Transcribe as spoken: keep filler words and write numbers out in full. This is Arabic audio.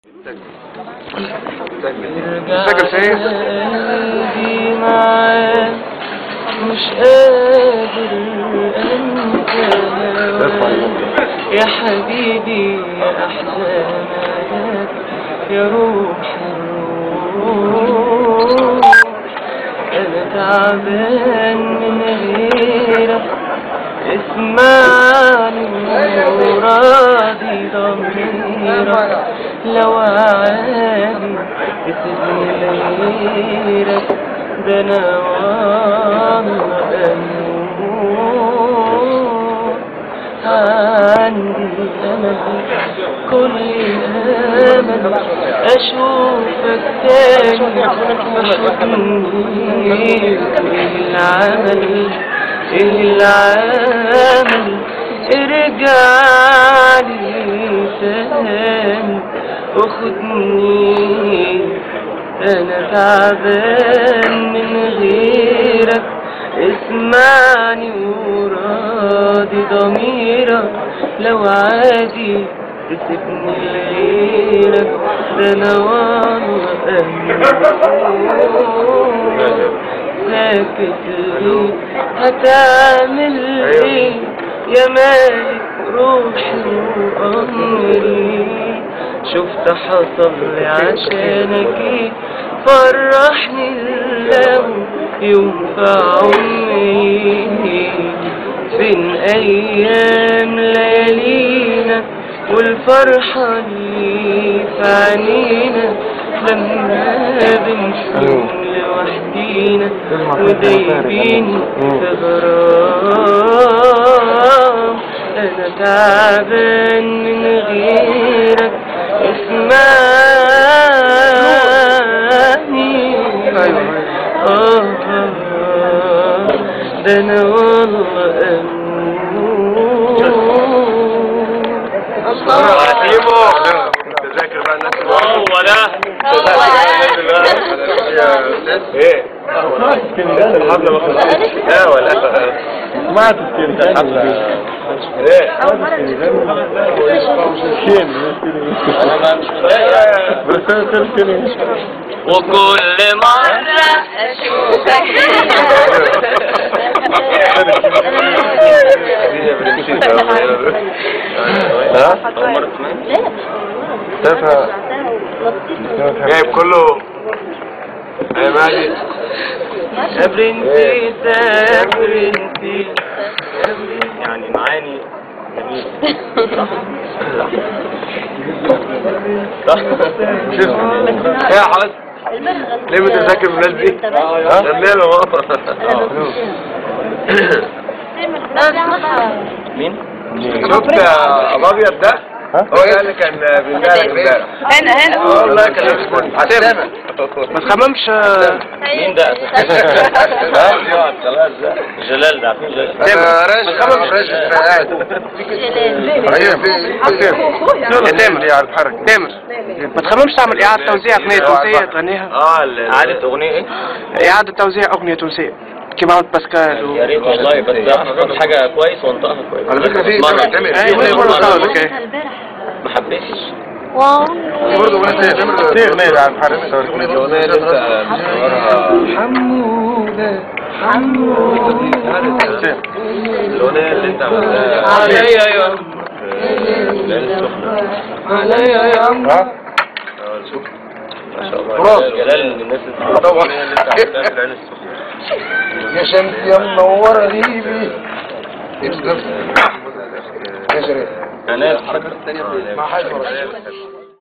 سجل فين؟ مش قادر انسى يا حبيبي يا احزانك يا روح الروح، انا تعبان من غيرك، اسمعني وراضي ضميرك، لو عادي تسيبني لغيرك، ده انا والله اموت. عندي امل كل امل اشوفك تاني وحضني، العمل العمل ارجعلي تاني وخدني، انا تعبان من غيرك، اسمعني وراضي ضميرك، لو عادي تسيبني لغيرك، ده انا والله اموت. ساكت ليه هتعمل ايه يا مالك روحي وامري، شفت حصل لي عشانك ايه، فرحني لو يوم في عمري، فين ايام ليالينا والفرحة اللي في عينينا، لما بنكون لوحدينا ودايبين في غرام، انا تعبان من غيرك، اسمعني اه ده انا والله اموت. تذاكر بقى الناس اللي هو ده ايه الحفله ما خلصتش لا ولا ما تسكين الحفله ايه انا ما مش بس تسكين وكل مرة اشوفك ها؟ جايب كله يا ماجد يا برنسي يا برنسي يعني معاني جميل صح؟ يا حاج ليه بتذاكر الناس دي؟ ها؟ ليه مين؟ شفت يا ابو ابيض ده؟ هو ده اللي كان بيبيع لك امبارح. هنا هنا والله كان لابس كل هتعمل ما تخممش. مين ده؟ جلال ده عارفين جلال؟ انا راجل خمم راجل قاعد ايوه في تامر يا عبد الحرج تامر ما تخممش تعمل إعادة توزيع أغنية تونسية تغنيها؟ اه اعادة اغنية ايه؟ إعادة توزيع أغنية تونسية كيما عملت باسكال و... يا ريت والله، بس احفظ حاجة كويس وانطقها كويس. على فكرة في تامر اي اغنية مرة صارت ايه ما حبيتش برضه اغنية تامر كتير اغنية يا عبد الحرج الاغنية اللي انت بتصورها حمودة حمودة الاغنية اللي انت عملتها عليا يا عليا يا ها؟ شوف ما شاء الله جلال من الناس طبعا اللي انت عملتها في العين السخنة يا شمس يا منورة غيبي. انا الحركة الثانية مع حاجة